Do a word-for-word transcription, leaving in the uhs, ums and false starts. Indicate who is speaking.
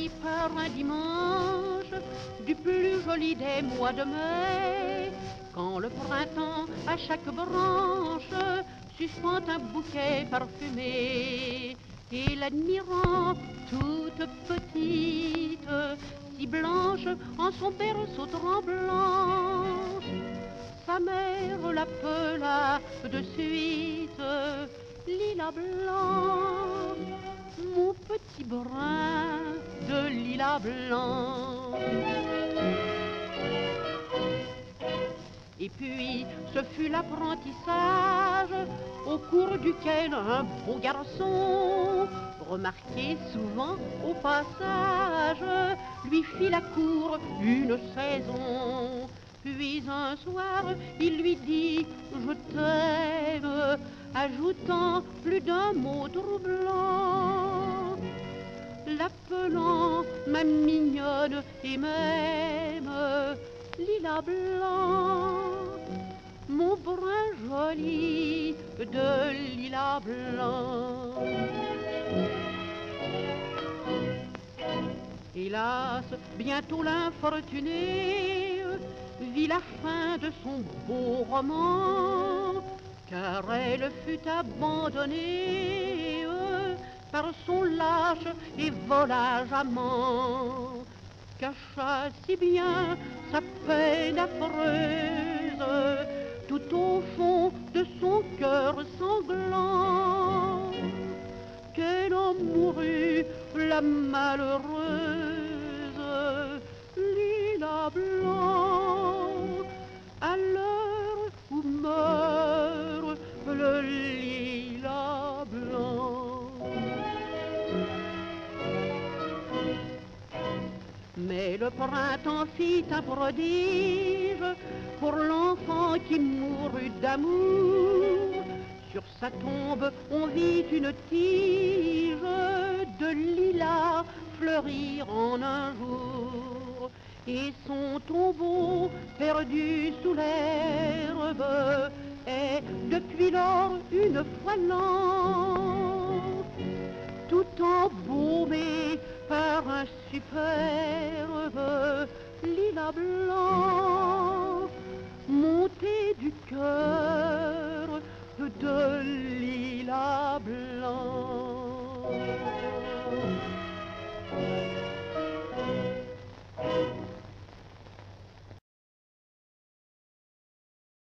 Speaker 1: puis par un dimanche du plus joli des mois de mai, quand le printemps à chaque branche suspend un bouquet parfumé, et l'admirant toute petite, si blanche en son berceau tremblant, sa mère l'appela de suite lilas blanc, mon petit brin de lilas blanc. Et puis ce fut l'apprentissage au cours duquel un beau garçon, remarqué souvent au passage, lui fit la cour une saison. Puis un soir il lui dit je t'aime, ajoutant plus d'un mot troublant, l'appelant ma mignonne et même lilas blanc, mon brun joli de lilas blanc. Hélas, bientôt l'infortuné vit la fin de son beau roman, car elle fut abandonnée par son lâche et volage amant, cacha si bien sa peine affreuse tout au fond de son cœur sanglant, qu'elle en mourut la malheureuse, lilas blanc, à l'heure où meurt le lilas blanc. Mais le printemps fit un prodige pour l'enfant qui mourut d'amour. Sur sa tombe on vit une tige de lilas fleurir en un jour, et son tombeau perdu sous l'herbe est depuis lors une fois l'an tout embaumé par un superbe